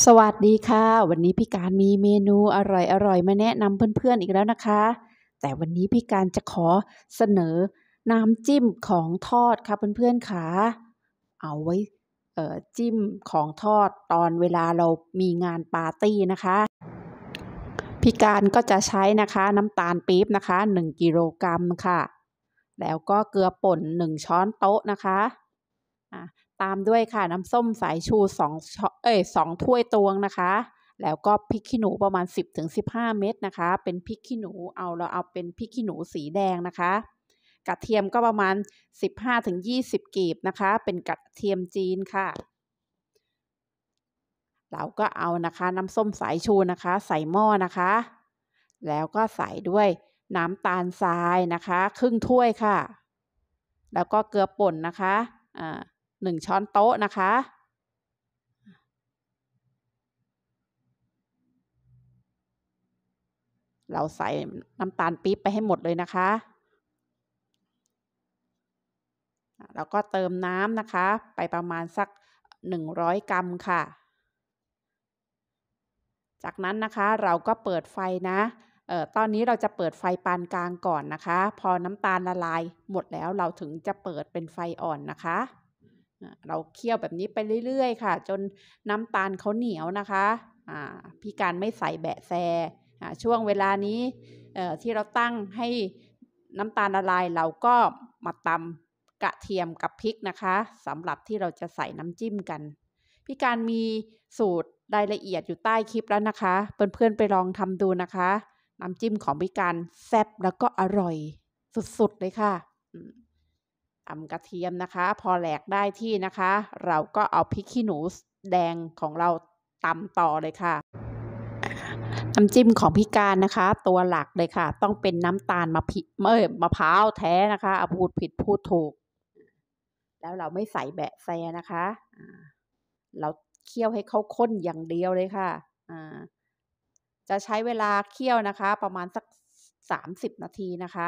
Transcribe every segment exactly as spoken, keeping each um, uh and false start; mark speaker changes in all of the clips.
Speaker 1: สวัสดีค่ะวันนี้พี่การมีเมนูอร่อยๆมาแนะนำเพื่อนๆอีกแล้วนะคะแต่วันนี้พี่การจะขอเสนอน้ำจิ้มของทอดค่ะเพื่อนๆค่ะเอาไว้เอ่อจิ้มของทอดตอนเวลาเรามีงานปาร์ตี้นะคะพี่การก็จะใช้นะคะน้ำตาลปี๊บนะคะหนึ่งกิโลกรัมค่ะแล้วก็เกลือป่นหนึ่งช้อนโต๊ะนะคะตามด้วยค่ะน้ำส้มสายชูสองช้อนเอ้ยสองถ้วยตวงนะคะแล้วก็พริกขี้หนูประมาณ สิบถึงสิบห้า เม็ดนะคะเป็นพริกขี้หนูเอาเราเอาเป็นพริกขี้หนูสีแดงนะคะกระเทียมก็ประมาณ สิบห้าถึงยี่สิบ กีบนะคะเป็นกระเทียมจีนค่ะเราก็เอานะคะน้ำส้มสายชูนะคะใส่หม้อนะคะแล้วก็ใส่ด้วยน้ำตาลทรายนะคะครึ่งถ้วยค่ะแล้วก็เกลือป่นนะคะอ่าหนึ่งช้อนโต๊ะนะคะเราใส่น้ำตาลปี๊บไปให้หมดเลยนะคะแล้วก็เติมน้ำนะคะไปประมาณสักหนึ่งร้อยกรัมค่ะจากนั้นนะคะเราก็เปิดไฟนะเอ่อตอนนี้เราจะเปิดไฟปานกลางก่อนนะคะพอน้ำตาลละลายหมดแล้วเราถึงจะเปิดเป็นไฟอ่อนนะคะเราเคี่ยวแบบนี้ไปเรื่อยๆค่ะจนน้ำตาลเขาเหนียวนะคะอ่าพี่การไม่ใส่แบะแซช่วงเวลานี้ที่เราตั้งให้น้ำตาลละลายเราก็มาตำกระเทียมกับพริกนะคะสำหรับที่เราจะใส่น้ำจิ้มกันพี่การมีสูตรรายละเอียดอยู่ใต้คลิปแล้วนะคะเพื่อนๆไปลองทำดูนะคะน้ำจิ้มของพี่การแซ่บแล้วก็อร่อยสุดๆเลยค่ะตำกระเทียมนะคะพอแหลกได้ที่นะคะเราก็เอาพริกขี้หนูแดงของเราตำต่อเลยค่ะน้ำจิ้มของพี่การนะคะตัวหลักเลยค่ะต้องเป็นน้ำตาลมะพริกเอ้ยมะพร้าวแท้นะคะเอาพูดผิดพูดถูกแล้วเราไม่ใส่แบะแซนะคะเราเคี่ยวให้เขาข้นอย่างเดียวเลยค่ะจะใช้เวลาเคี่ยวนะคะประมาณสักสามสิบนาทีนะคะ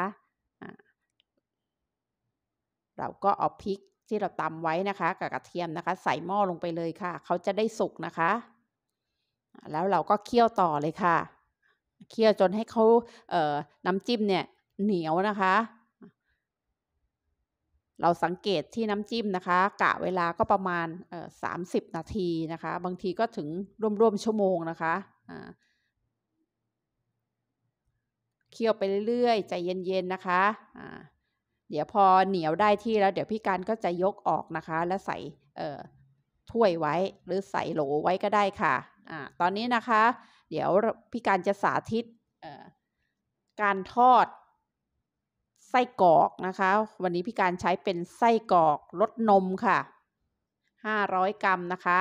Speaker 1: เราก็เอาพริกที่เราตำไว้นะคะกับกระเทียมนะคะใส่หม้อลงไปเลยค่ะเขาจะได้สุกนะคะแล้วเราก็เคี่ยวต่อเลยค่ะเคี่ยวจนให้เขาเอ่อน้ำจิ้มเนี่ยเหนียวนะคะเราสังเกตที่น้ำจิ้มนะคะกะเวลาก็ประมาณเอ่อสามสิบนาทีนะคะบางทีก็ถึงร่วมๆชั่วโมงนะคะเคี่ยวไปเรื่อยๆใจเย็นๆนะคะเดี๋ยวพอเหนียวได้ที่แล้วเดี๋ยวพี่การก็จะยกออกนะคะแล้วใส่ถ้วยไว้หรือใส่โหลไว้ก็ได้ค่ะอ่าตอนนี้นะคะเดี๋ยวพี่การจะสาธิตการทอดไส้กรอกนะคะวันนี้พี่การใช้เป็นไส้กรอกรสนมค่ะห้าร้อยกรัมนะคะ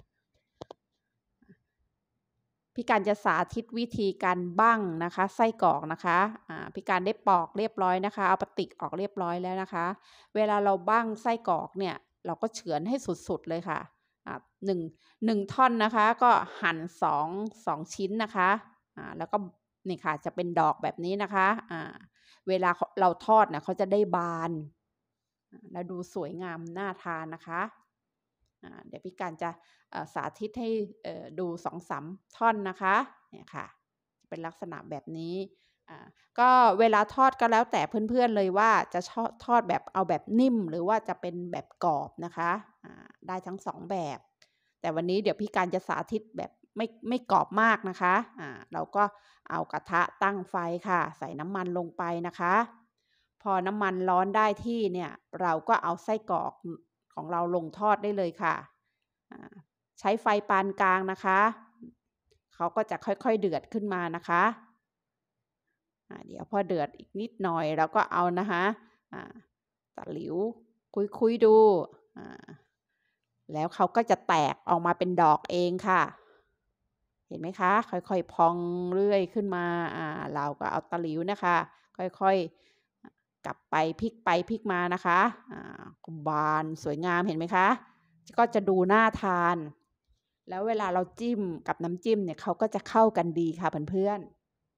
Speaker 1: พี่การจะสาธิตวิธีการบั้งนะคะไส้กรอกนะคะอ่าพี่การได้ปอกเรียบร้อยนะคะเอาปฏิกออกเรียบร้อยแล้วนะคะเวลาเราบั้งไส้กรอกเนี่ยเราก็เฉือนให้สุดๆเลยค่ะอ่าหนึ่งหนึ่งท่อนนะคะก็หั่นสองสองชิ้นนะคะอ่าแล้วก็นี่ค่ะจะเป็นดอกแบบนี้นะคะอ่าเวลาเราทอดเนี่ยเขาจะได้บานและดูสวยงามน่าทานนะคะเดี๋ยวพี่การจะสาธิตให้ดูสองสามท่อนนะคะเนี่ยค่ะเป็นลักษณะแบบนี้ก็เวลาทอดก็แล้วแต่เพื่อนๆเลยว่าจะทอดแบบเอาแบบนิ่มหรือว่าจะเป็นแบบกรอบนะคะได้ทั้งสองแบบแต่วันนี้เดี๋ยวพี่การจะสาธิตแบบไม่ไม่กรอบมากนะคะเราก็เอากระทะตั้งไฟค่ะใส่น้ำมันลงไปนะคะพอน้ำมันร้อนได้ที่เนี่ยเราก็เอาไส้กรอกของเราลงทอดได้เลยค่ะใช้ไฟปานกลางนะคะเขาก็จะค่อยๆเดือดขึ้นมานะคะเดี๋ยวพอเดือดอีกนิดหน่อยเราก็เอานะคะตะหลิวคุยๆดูแล้วเขาก็จะแตกออกมาเป็นดอกเองค่ะเห็นไหมคะค่อยๆพองเรื่อยขึ้นมาเราก็เอาตะหลิวนะคะค่อยๆกลับไปพลิกไปพลิกมานะคะบานสวยงามเห็นไหมคะก็จะดูน่าทานแล้วเวลาเราจิ้มกับน้ำจิ้มเนี่ยเขาก็จะเข้ากันดีค่ะเพื่อน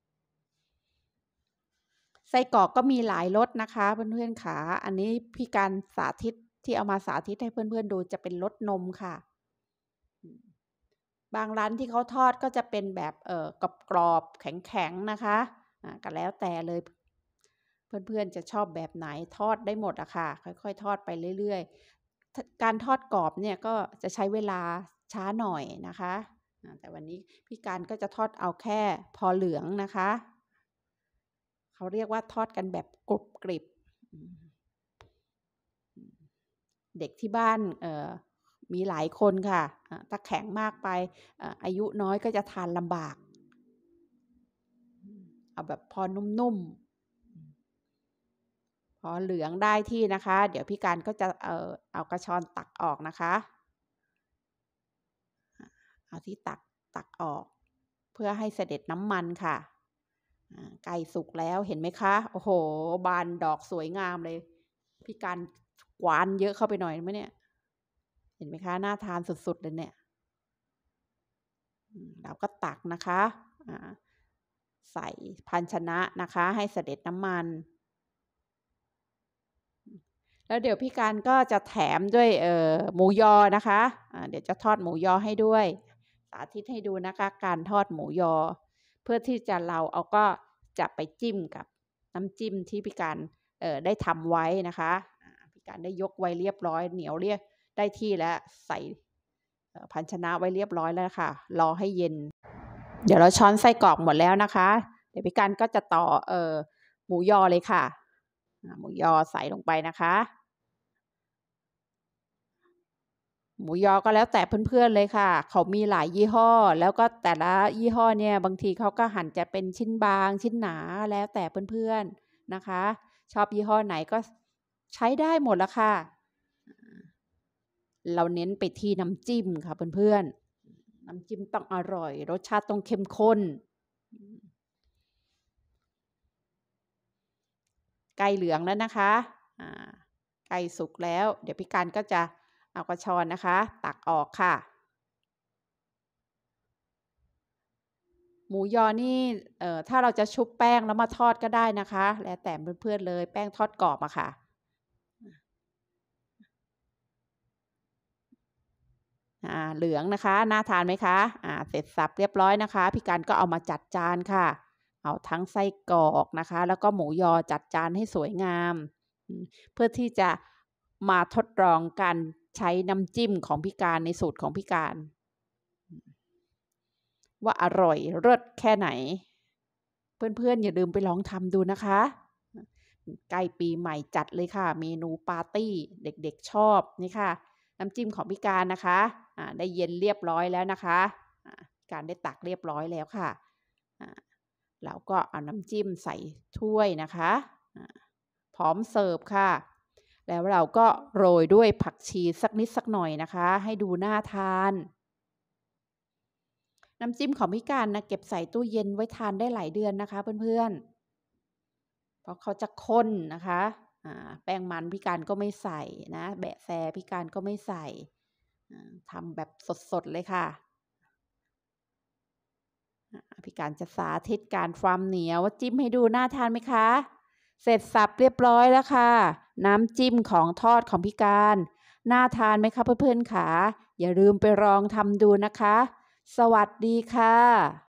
Speaker 1: ๆไส้กรอกก็มีหลายรสนะคะเพื่อนๆค่ะอันนี้พี่การสาธิตที่เอามาสาธิตให้เพื่อนๆดูจะเป็นรสนมค่ะบางร้านที่เขาทอดก็จะเป็นแบบเอ่อกรอบๆแข็งๆนะคะอ่าก็แล้วแต่เลยเพื่อนๆจะชอบแบบไหนทอดได้หมดอะค่ะค่อยๆทอดไปเรื่อยๆการทอดกรอบเนี่ยก็จะใช้เวลาช้าหน่อยนะคะแต่วันนี้พี่การก็จะทอดเอาแค่พอเหลืองนะคะเขาเรียกว่าทอดกันแบบกรุบกริบเด็กที่บ้านเอ่อมีหลายคนค่ะถ้าแข็งมากไปอายุน้อยก็จะทานลำบากเอาแบบพอนุ่มๆพอเหลืองได้ที่นะคะเดี๋ยวพี่การก็จะเอ่อเอากระชอนตักออกนะคะเอาที่ตักตักออกเพื่อให้เสด็จน้ำมันค่ะไก่สุกแล้วเห็นไหมคะโอ้โหบานดอกสวยงามเลยพี่การกวานเยอะเข้าไปหน่อยไหมเนี่ยเห็นไหมคะน่าทานสุดๆเลยเนี่ยเราก็ตักนะคะใส่ภาชนะนะคะให้เสด็จน้ำมันแล้วเดี๋ยวพี่การก็จะแถมด้วยเอ่อหมูยอนะคะะเดี๋ยวจะทอดหมูยอให้ด้วยสาธิตให้ดูนะคะการทอดหมูยอเพื่อที่จะเราเอาก็จะไปจิ้มกับน้ำจิ้มที่พี่การเอ่อได้ทำไว้นะคะพี่การได้ยกไว้เรียบร้อยเหนียวเรียบได้ที่แล้วใส่ภาชนะไว้เรียบร้อยแล้วค่ะรอให้เย็นเดี๋ยวเราช้อนไส้กรอกหมดแล้วนะคะเดี๋ยวพี่การก็จะต่อเอ่อหมูยอเลยค่ะหมูยอใส่ลงไปนะคะหมูยอก็แล้วแต่เพื่อนๆเลยค่ะเขามีหลายยี่ห้อแล้วก็แต่ละยี่ห้อเนี่ยบางทีเขาก็หั่นจะเป็นชิ้นบางชิ้นหนาแล้วแต่เพื่อนๆนะคะชอบยี่ห้อไหนก็ใช้ได้หมดละค่ะเราเน้นไปที่น้ำจิ้มค่ะเพื่อนๆน้ำจิ้มต้องอร่อยรสชาติต้องเข้มข้นไก่เหลืองแล้วนะคะไก่สุกแล้วเดี๋ยวพี่การก็จะเอากระชอนนะคะตักออกค่ะหมูยอนี่เอ่อถ้าเราจะชุบแป้งแล้วมาทอดก็ได้นะคะแล้วแต่เพื่อนๆเลยแป้งทอดกรอบอะค่ะอ่าเหลืองนะคะน่าทานไหมคะอ่าเสร็จสับเรียบร้อยนะคะพี่การก็เอามาจัดจานค่ะเอาทั้งไส้กรอกนะคะแล้วก็หมูยอจัดจานให้สวยงามเพื่อที่จะมาทดลองการใช้น้ำจิ้มของพี่การในสูตรของพี่การว่าอร่อยเลิศแค่ไหนเพื่อนๆอย่าลืมไปลองทำดูนะคะใกล้ปีใหม่จัดเลยค่ะเมนูปาร์ตี้เด็กๆชอบนี่ค่ะน้ำจิ้มของพี่การนะคะได้เย็นเรียบร้อยแล้วนะคะการได้ตักเรียบร้อยแล้วค่ะเราก็เอาน้ำจิ้มใส่ถ้วยนะคะพร้อมเสิร์ฟค่ะแล้วเราก็โรยด้วยผักชีสักนิดสักหน่อยนะคะให้ดูน่าทานน้ำจิ้มของพี่การนะเก็บใส่ตู้เย็นไว้ทานได้หลายเดือนนะคะเพื่อนๆเพราะเขาจะข้นนะคะแป้งมันพี่การก็ไม่ใส่นะแบะแซพี่การก็ไม่ใส่ทำแบบสดๆเลยค่ะพี่การจะสาธิตการความเหนียวว่าจิ้มให้ดูน่าทานไหมคะเสร็จสับเรียบร้อยแล้วค่ะน้ำจิ้มของทอดของพี่การน่าทานไหมคะเพื่อนๆค่ะอย่าลืมไปลองทำดูนะคะสวัสดีค่ะ